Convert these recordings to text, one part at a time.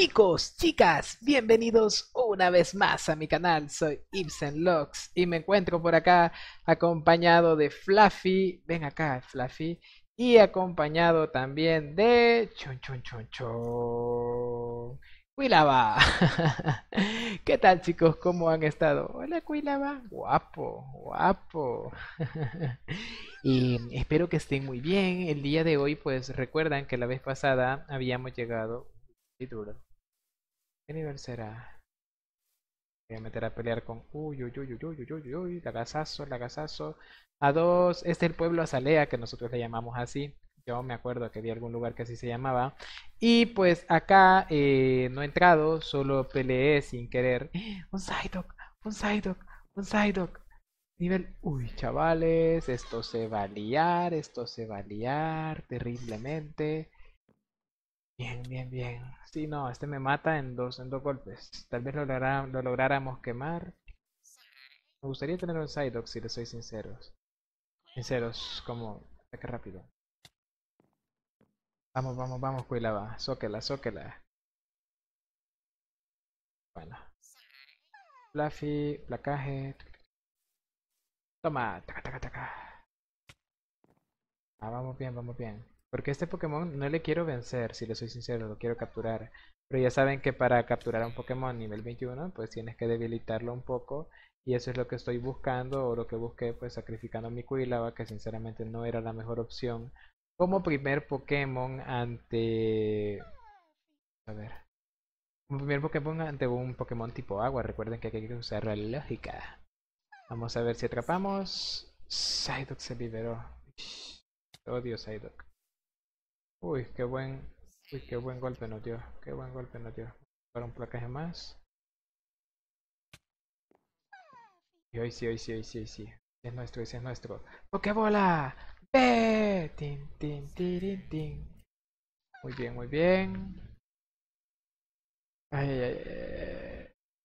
Chicos, chicas, bienvenidos una vez más a mi canal. Soy Ibsen Logs y me encuentro por acá acompañado de Fluffy. Ven acá, Fluffy. Y acompañado también de Chon Chon Chon Chon. Quilaba. ¿Qué tal, chicos? ¿Cómo han estado? Hola, Quilaba. Guapo, guapo. Y espero que estén muy bien. El día de hoy, pues recuerdan que la vez pasada habíamos llegado. Sí, duro. ¿Qué nivel será? Voy a meter a pelear con. Uy, uy, uy, uy, uy, uy, uy, uy. Lagazazo, lagazazo. A dos. Este es el pueblo Azalea, que nosotros le llamamos así. Yo me acuerdo que había algún lugar que así se llamaba. Y pues acá no he entrado, solo peleé sin querer. Un Psyduck, un Psyduck, un Psyduck. Nivel. Uy, chavales, esto se va a liar, esto se va a liar terriblemente. Bien, bien, bien. Sí, no, este me mata en dos golpes. Tal vez lo lográramos quemar. Me gustaría tener un Psyduck, si les soy sinceros. Sinceros, como ataque rápido. Vamos, vamos, vamos, Cuilaba. Zóquela, zóquela. Bueno. Fluffy, placaje. Toma, taca, taca, taca. Ah, vamos bien, vamos bien. Porque este Pokémon no le quiero vencer, si le soy sincero, lo quiero capturar. Pero ya saben que para capturar a un Pokémon nivel 21, pues tienes que debilitarlo un poco. Y eso es lo que estoy buscando, o lo que busqué, pues sacrificando a mi Quilava, que sinceramente no era la mejor opción. Como primer Pokémon ante... A ver. Como primer Pokémon ante un Pokémon tipo agua. Recuerden que aquí hay que usar la lógica. Vamos a ver si atrapamos. Psyduck se liberó. Odio Psyduck. Uy, qué buen. Uy, qué buen golpe nos dio. Qué buen golpe nos dio. Para un placaje más. Y hoy sí, hoy sí, hoy sí, hoy sí. Es nuestro, ese es nuestro. ¡Pokébola! ¡Ve! Tin, tin, tirin, tin. Muy bien, muy bien. Ay, ay, ay.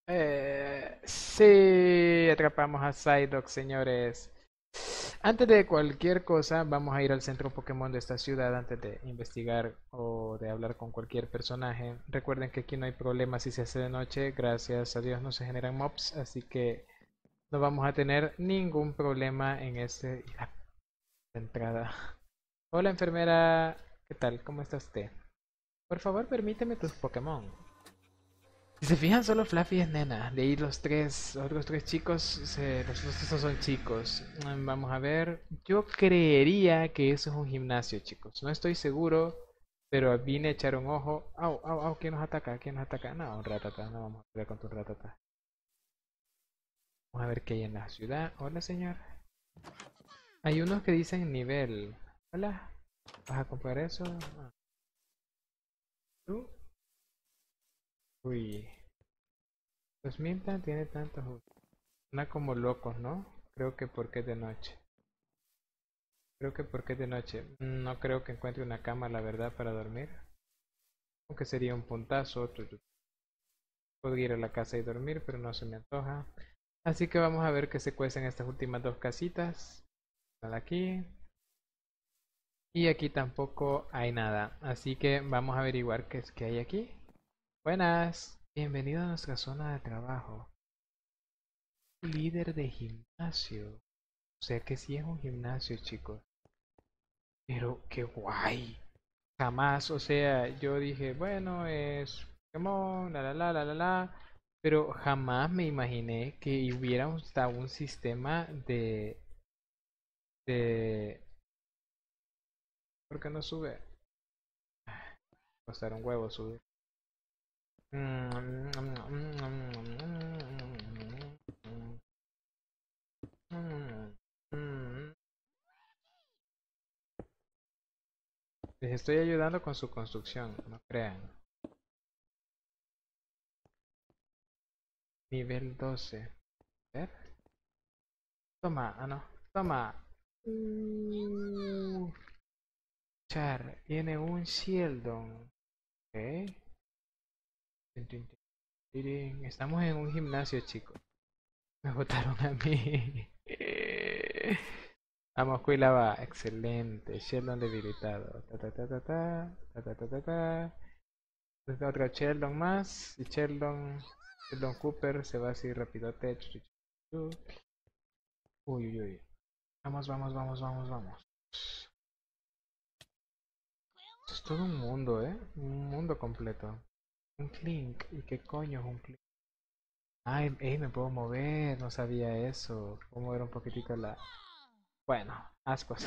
Sí, atrapamos a Psyduck, señores. Antes de cualquier cosa, vamos a ir al centro Pokémon de esta ciudad antes de investigar o de hablar con cualquier personaje. Recuerden que aquí no hay problema si se hace de noche, gracias a Dios no se generan mobs, así que no vamos a tener ningún problema en la entrada. Hola enfermera, ¿qué tal? ¿Cómo está usted? Por favor, permíteme tus Pokémon. Si se fijan, solo Fluffy es nena. De ahí otros tres chicos, los otros son chicos. Vamos a ver. Yo creería que eso es un gimnasio, chicos. No estoy seguro, pero vine a echar un ojo. Au, au, au, ¿quién nos ataca? ¿Quién nos ataca? No, un ratata. No vamos a pelear contra un ratata. Vamos a ver qué hay en la ciudad. Hola, señor. Hay unos que dicen nivel. Hola. ¿Vas a comprar eso? Ah, ¿tú? Uy. Los Milton tiene tantos. Suena como locos, ¿no? Creo que porque es de noche. Creo que porque es de noche. No creo que encuentre una cama, la verdad, para dormir. Aunque sería un puntazo. Podría ir a la casa y dormir, pero no se me antoja. Así que vamos a ver qué se cuecen estas últimas dos casitas. Nada aquí. Y aquí tampoco hay nada. Así que vamos a averiguar qué es que hay aquí. Buenas. Bienvenido a nuestra zona de trabajo. Líder de gimnasio. O sea que sí es un gimnasio, chicos. Pero qué guay. Jamás, o sea, yo dije, bueno, es Pokémon, la, pero jamás me imaginé que hubiera hasta un sistema de, ¿por qué no sube? Costar un huevo subir. Les estoy ayudando con su construcción, no crean. Nivel 12. A ver. Toma, ah no, toma. Char, tiene un Shieldon. Ok. Tin, tin, tin, tirin. Estamos en un gimnasio, chicos. Me botaron a mí. Vamos, Quilava. Excelente. Sheldon debilitado. Ta, ta, ta, ta, ta, ta, ta, ta, ta, ta. Desde otro Sheldon más. Y Sheldon Cooper se va así rapidote. Uy, uy, uy. Vamos, vamos, vamos, vamos, vamos. Esto es todo un mundo, ¿eh? Un mundo completo. Un Clink. ¿Y qué coño es un Clink? Ay, me puedo mover. No sabía eso. Puedo mover un poquitito la... Bueno, ascuas.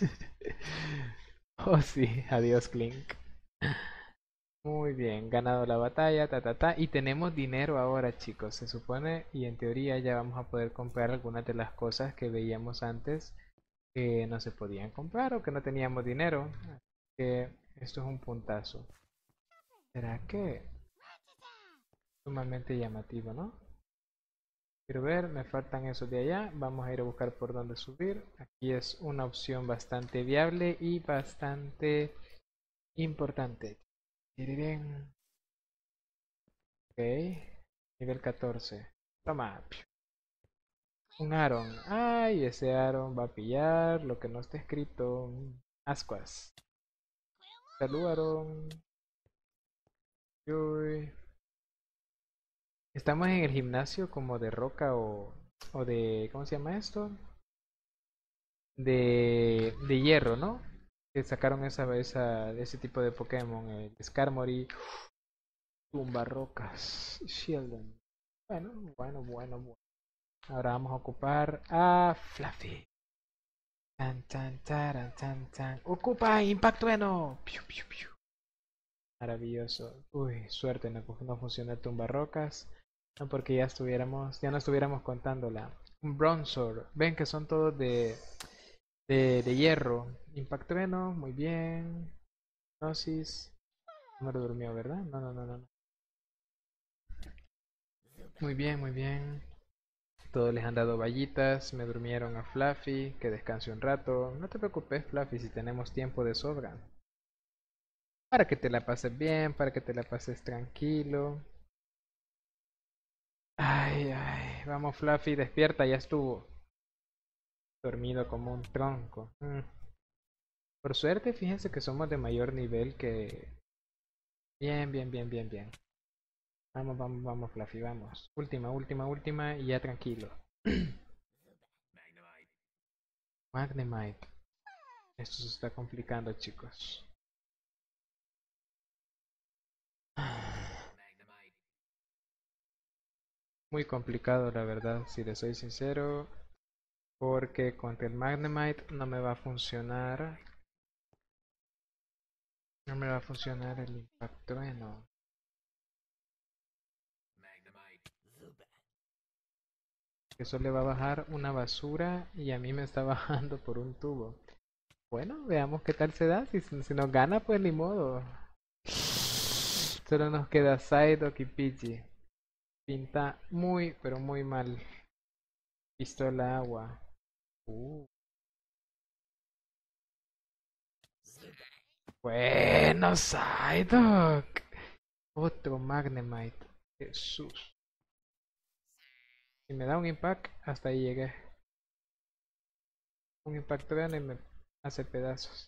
Oh, sí. Adiós, Clink. Muy bien, ganado la batalla, ta ta ta, y tenemos dinero ahora, chicos. Se supone y en teoría ya vamos a poder comprar algunas de las cosas que veíamos antes que no se podían comprar o que no teníamos dinero. Así que esto es un puntazo. ¿Será que? Sumamente llamativo, ¿no? Quiero ver, me faltan esos de allá. Vamos a ir a buscar por dónde subir. Aquí es una opción bastante viable y bastante importante. Tirirín. Ok, nivel 14. Toma. Un Aaron. Ay, ese Aaron va a pillar lo que no está escrito. Ascuas. Salud, Aaron. Uy. Estamos en el gimnasio como de roca o de... ¿Cómo se llama esto? De hierro, ¿no? Que sacaron ese tipo de Pokémon. El Skarmory. Tumbarrocas. Sheldon. Bueno, bueno, bueno, bueno. Ahora vamos a ocupar a Fluffy. Tan, tan, taran, tan, tan. Ocupa impacto trueno. Piu, piu, piu. Maravilloso. Uy, suerte, no funciona el tumbarrocas. No, porque ya no estuviéramos contándola. Un Bronzor. Ven que son todos de hierro. Impacto trueno, muy bien. Gnosis. No me lo durmió, ¿verdad? No, no, no, no. Muy bien, muy bien. Todos les han dado vallitas, me durmieron a Fluffy, que descanse un rato. No te preocupes, Fluffy, si tenemos tiempo de sobra. Para que te la pases bien, para que te la pases tranquilo. Ay, ay, vamos Fluffy, despierta, ya estuvo. Dormido como un tronco. Por suerte, fíjense que somos de mayor nivel que... Bien, bien, bien, bien, bien. Vamos, vamos, vamos, Fluffy, vamos. Última, última, última y ya tranquilo. Magnemite. Esto se está complicando, chicos. Muy complicado, la verdad, si le soy sincero. Porque contra el Magnemite no me va a funcionar. No me va a funcionar el impacto trueno. Eso le va a bajar una basura y a mí me está bajando por un tubo. Bueno, veamos qué tal se da. Si nos gana, pues ni modo. Solo nos queda Psyduck y Pidgey. Pinta muy, pero muy mal. Pistola agua. Uh. Bueno, Psyduck. Otro Magnemite. Jesús. Si me da un impact, hasta ahí llegué. Un impacto grande y me hace pedazos.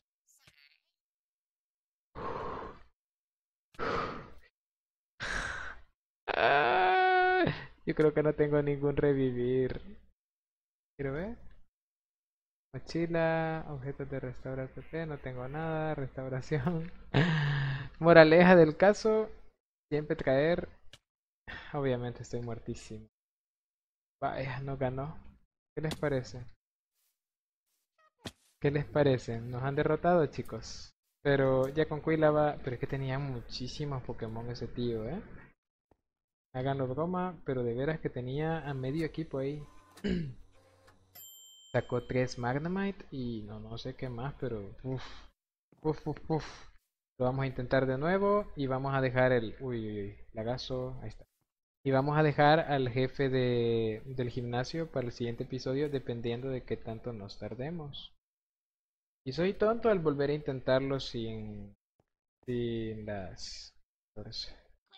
Ah, yo creo que no tengo ningún revivir. Quiero ver. Mochila, objetos de restaurar PP, no tengo nada, restauración. Moraleja del caso, siempre traer. Obviamente estoy muertísimo. Vaya, no ganó. ¿Qué les parece? ¿Qué les parece? Nos han derrotado, chicos. Pero ya con Quilava, pero es que tenía muchísimos Pokémon ese tío, ¿eh? Háganlo broma, pero de veras que tenía a medio equipo ahí. Sacó 3 Magnemite y no sé qué más, pero uff, uff, uff, uff. Lo vamos a intentar de nuevo y vamos a dejar el... Uy, uy, uy, lagazo, ahí está. Y vamos a dejar al jefe del gimnasio para el siguiente episodio dependiendo de qué tanto nos tardemos. Y soy tonto al volver a intentarlo sin las... 14.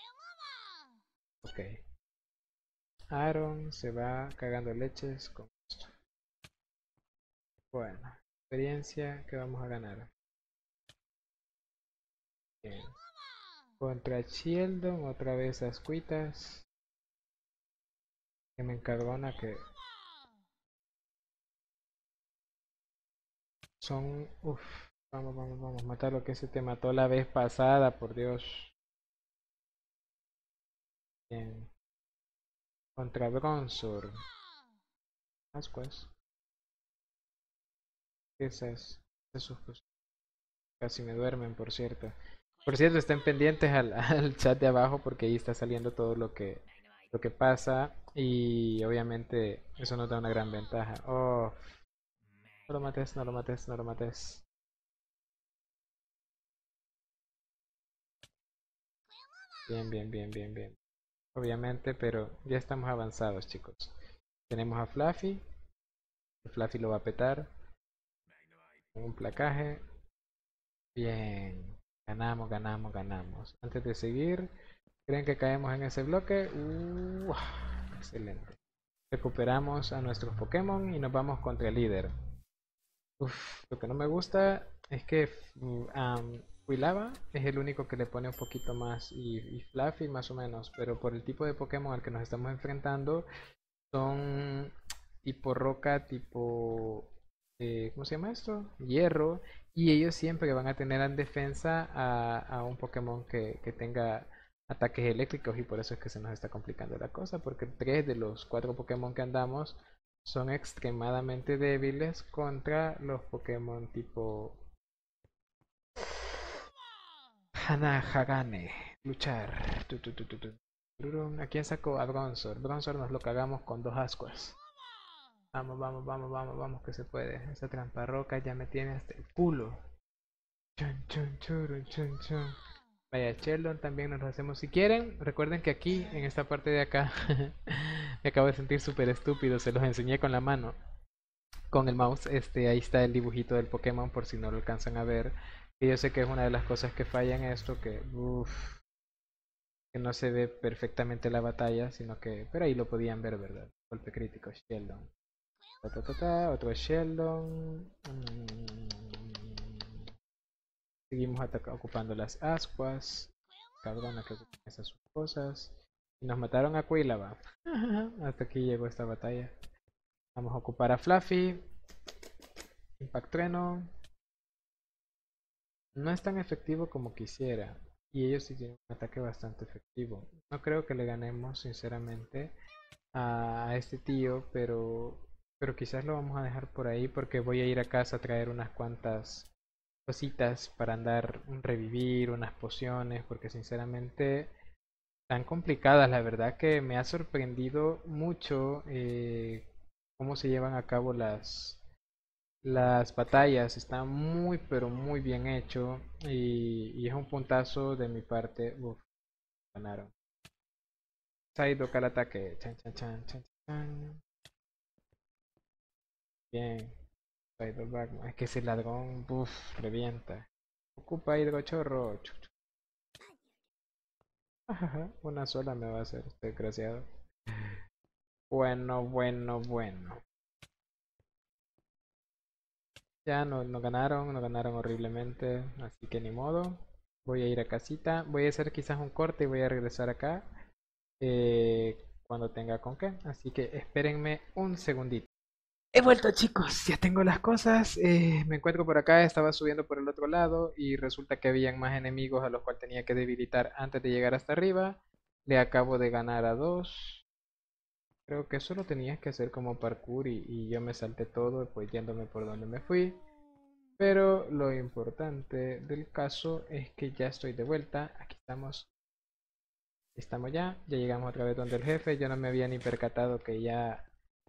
Ok. Aaron se va cagando leches con esto. Bueno, experiencia que vamos a ganar. Bien. Contra Sheldon, otra vez Ascuitas. Que me encardona que son... Uf, vamos, vamos, vamos. Matar lo que se te mató la vez pasada, por Dios. Bien. Contra Bronzor. Ascuas. ¿Qué es eso? Esos pues, casi me duermen, por cierto. Por cierto, estén pendientes al chat de abajo porque ahí está saliendo todo lo que pasa y obviamente eso nos da una gran ventaja. Oh, no lo mates, no lo mates, no lo mates. Bien, bien, bien, bien, bien. Obviamente, pero ya estamos avanzados, chicos. Tenemos a Fluffy. Fluffy lo va a petar con un placaje. Bien. Ganamos, ganamos, ganamos. Antes de seguir, ¿creen que caemos en ese bloque? Excelente. Recuperamos a nuestros Pokémon y nos vamos contra el líder. Uf, lo que no me gusta es que Quilava es el único que le pone un poquito más y Fluffy más o menos, pero por el tipo de Pokémon al que nos estamos enfrentando son tipo roca, tipo ¿cómo se llama esto? Hierro, y ellos siempre van a tener en defensa a un Pokémon que tenga ataques eléctricos y por eso es que se nos está complicando la cosa, porque 3 de los 4 Pokémon que andamos son extremadamente débiles contra los Pokémon tipo Hagane. Luchar. ¿A quién sacó? A Bronzor. Bronzor nos lo cagamos con 2 ascuas. Vamos, vamos, vamos, vamos, vamos, que se puede. Esa trampa roca ya me tiene hasta el culo. Chun, chun, churun, chun, chun. Vaya, Sheldon también nos lo hacemos. Si quieren, recuerden que aquí, en esta parte de acá, me acabo de sentir súper estúpido. Se los enseñé con la mano, con el mouse. Ahí está el dibujito del Pokémon por si no lo alcanzan a ver. Y yo sé que es una de las cosas que falla en esto, que no se ve perfectamente la batalla, sino que, pero ahí lo podían ver, ¿verdad? Golpe crítico, Sheldon. Otro Sheldon. Seguimos ocupando las ascuas. Cabrona que ocupan esas cosas. Y nos mataron a Quilava. Hasta aquí llegó esta batalla. Vamos a ocupar a Fluffy. Impact Treno. No es tan efectivo como quisiera. Y ellos sí tienen un ataque bastante efectivo. No creo que le ganemos, sinceramente, a este tío, pero quizás lo vamos a dejar por ahí porque voy a ir a casa a traer unas cuantas cositas para andar, revivir, unas pociones, porque sinceramente tan complicadas, la verdad que me ha sorprendido mucho cómo se llevan a cabo las batallas, está muy pero muy bien hecho y es un puntazo de mi parte. Uf, ganaron. Psyduck al ataque. Chan, chan, chan, chan, chan. Bien. Psyduck Backman. Es que ese ladrón, uf, revienta. Ocupa hidrochorro. Una sola me va a hacer este desgraciado. Bueno, bueno, bueno. Ya no ganaron, no ganaron horriblemente, así que ni modo. Voy a ir a casita, voy a hacer quizás un corte y voy a regresar acá cuando tenga con qué. Así que espérenme un segundito. He vuelto, chicos, ya tengo las cosas. Me encuentro por acá, estaba subiendo por el otro lado y resulta que habían más enemigos a los cuales tenía que debilitar antes de llegar hasta arriba. Le acabo de ganar a 2. Creo que eso lo tenías que hacer como parkour y yo me salté todo, pues yéndome por donde me fui. Pero lo importante del caso es que ya estoy de vuelta. Aquí estamos. Estamos ya llegamos otra vez donde el jefe. Yo no me había ni percatado que ya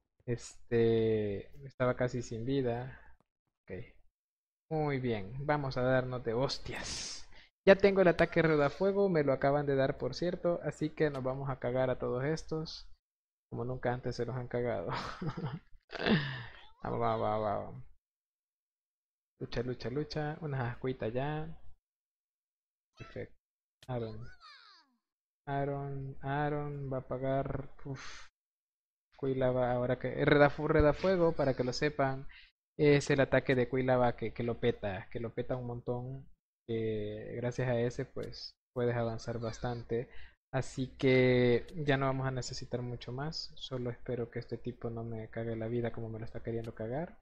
estaba casi sin vida. Ok. Muy bien. Vamos a darnos de hostias. Ya tengo el ataque rodafuego. Me lo acaban de dar, por cierto. Así que nos vamos a cagar a todos estos. Como nunca antes se los han cagado. Vamos, vamos, vamos, vamos. Lucha, lucha, lucha. Unas ascuitas ya. Perfecto. Aaron. Aaron va a pagar. Uf, Quilava, ahora que. Redafuego, para que lo sepan. Es el ataque de Quilava que lo peta. Que lo peta un montón. Gracias a ese, pues. puedes avanzar bastante. Así que ya no vamos a necesitar mucho más. Solo espero que este tipo no me cague la vida como me lo está queriendo cagar.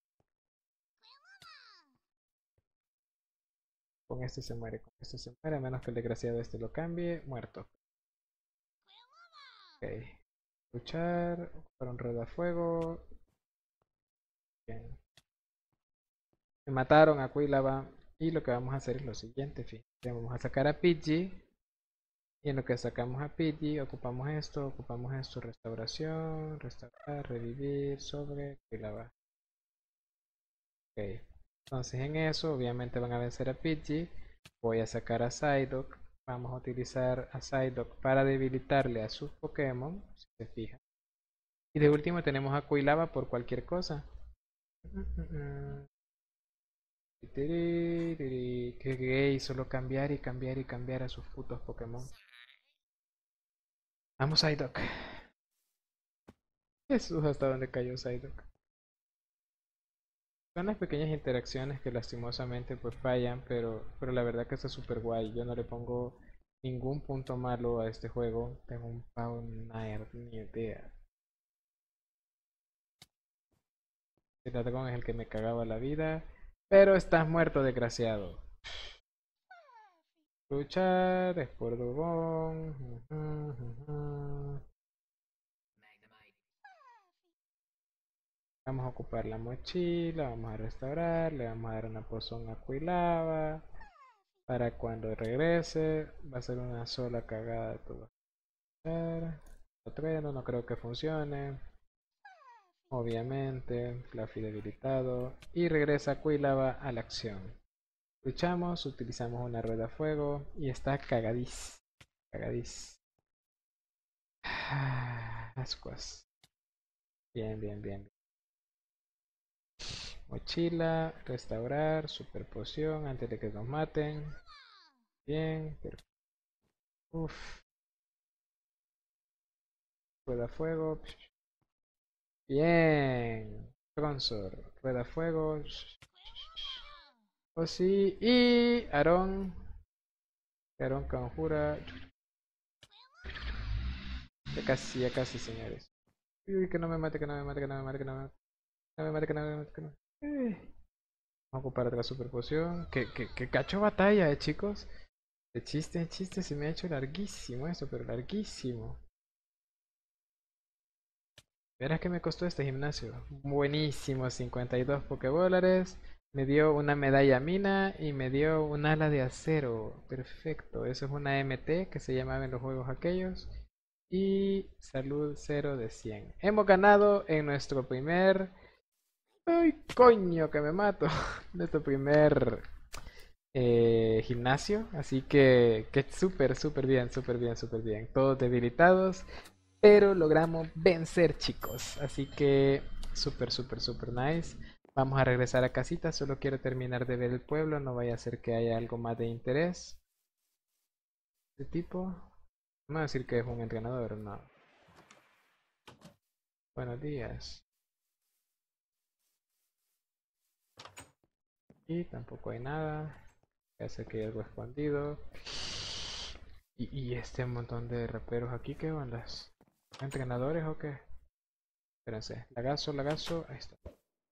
Con este se muere, con este se muere, a menos que el desgraciado este lo cambie. Muerto. Ok. Luchar. Para un red a fuego. Bien. Me mataron a Quilava. Y lo que vamos a hacer es lo siguiente, fíjate. Vamos a sacar a Pidgey. Y en lo que sacamos a Pidgey, ocupamos esto, restauración, restaurar, revivir, sobre, Quilava. Ok. Entonces en eso, obviamente van a vencer a Pidgey. Voy a sacar a Psyduck. Vamos a utilizar a Psyduck para debilitarle a sus Pokémon, si se fijan. Y de último tenemos a Quilava por cualquier cosa. Que gay, solo cambiar y cambiar y cambiar a sus putos Pokémon. Vamos, Psyduck. Jesús, hasta dónde cayó Psyduck. Son las pequeñas interacciones que lastimosamente pues fallan, pero la verdad que está súper guay. Yo no le pongo ningún punto malo a este juego. Tengo un pavo nerd, ni idea. El dragón es el que me cagaba la vida. Pero estás muerto, desgraciado. Luchar, es por dragón. Vamos a ocupar la mochila, vamos a restaurar, le vamos a dar una poción a Quilava. Para cuando regrese, va a ser una sola cagada todo. Trueno, no creo que funcione. Obviamente, Fluffy debilitado. Y regresa Quilava a la acción. Luchamos, utilizamos una rueda a fuego y está cagadís. Cagadís. Ascuas. Bien, bien, bien. Mochila, restaurar, super poción antes de que nos maten. Bien, perfecto. Uf, rueda a fuego. Bien. Bronzor, rueda a fuego. Oh sí, y Aarón. Aarón conjura. Ya casi, señores. Uy, que no me mate, que no me mate, que no me mate, que no me mate. No me mate, que no me mate, que no me mate. Vamos a ocupar otra super poción. Que cacho batalla, chicos. De chiste, se me ha hecho larguísimo eso, pero larguísimo. Verás que me costó este gimnasio. Buenísimo, 52 Pokébolas. Me dio una medalla mina y me dio un ala de acero. Perfecto, eso es una MT que se llamaba en los juegos aquellos. Y salud 0 de 100. Hemos ganado en nuestro primer... ¡Ay, coño, que me mato! Nuestro primer gimnasio. Así que súper, súper bien, súper bien, súper bien. Todos debilitados, pero logramos vencer, chicos. Así que súper, súper, súper nice. Vamos a regresar a casita. Solo quiero terminar de ver el pueblo. No vaya a ser que haya algo más de interés. De tipo. No voy a decir que es un entrenador, no. Buenos días. Y tampoco hay nada. Ya sé que hay algo escondido. Y este montón de raperos aquí, ¿qué ondas? ¿Entrenadores o qué? Espérense. Lagazo, lagazo. Ahí está.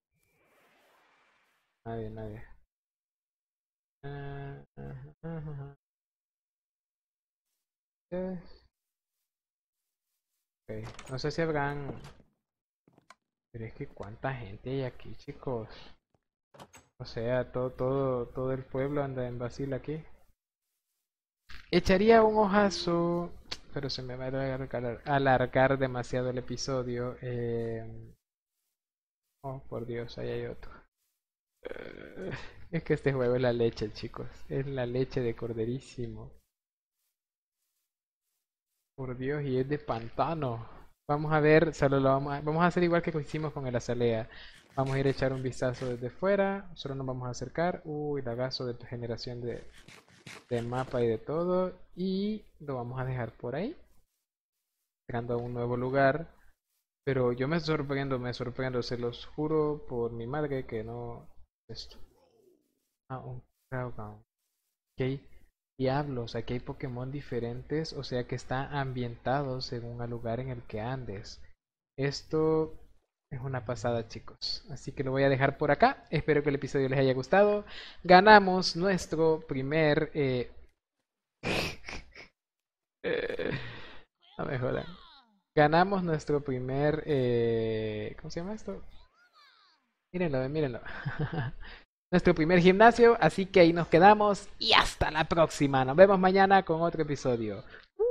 Nadie, nadie. Yes. Ok. No sé si habrán. Pero es que cuánta gente hay aquí, chicos. O sea, todo el pueblo anda en Basil aquí. Echaría un ojazo, pero se me va a alargar demasiado el episodio. Oh, por Dios, ahí hay otro. Es que este juego es la leche, chicos. Es la leche de corderísimo. Por Dios, y es de pantano. Vamos a ver, solo lo vamos a hacer igual que hicimos con el azalea. Vamos a ir a echar un vistazo desde fuera. Solo nos vamos a acercar. Uy, lagazo de generación de mapa y de todo. Y lo vamos a dejar por ahí. Llegando a un nuevo lugar. Pero yo me sorprendo, se los juro por mi madre que no. Esto. Ah, un Groudon. Ok. Diablos, aquí hay Pokémon diferentes, o sea que están ambientados según el lugar en el que andes. Esto es una pasada, chicos. Así que lo voy a dejar por acá. Espero que el episodio les haya gustado. Ganamos nuestro primer... no me jodan. Ganamos nuestro primer... ¿cómo se llama esto? Mírenlo, mírenlo. Nuestro primer gimnasio, así que ahí nos quedamos y hasta la próxima. Nos vemos mañana con otro episodio.